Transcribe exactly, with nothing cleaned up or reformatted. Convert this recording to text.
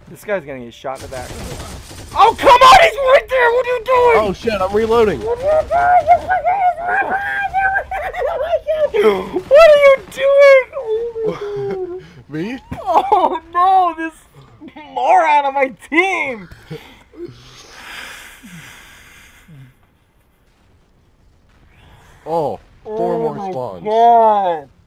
This guy's gonna get shot in the back. Oh, come on! He's right there! What are you doing? Oh shit, I'm reloading. What are you doing? Me? Oh no, this moron on my team! Oh, four Oh more my spawns. God.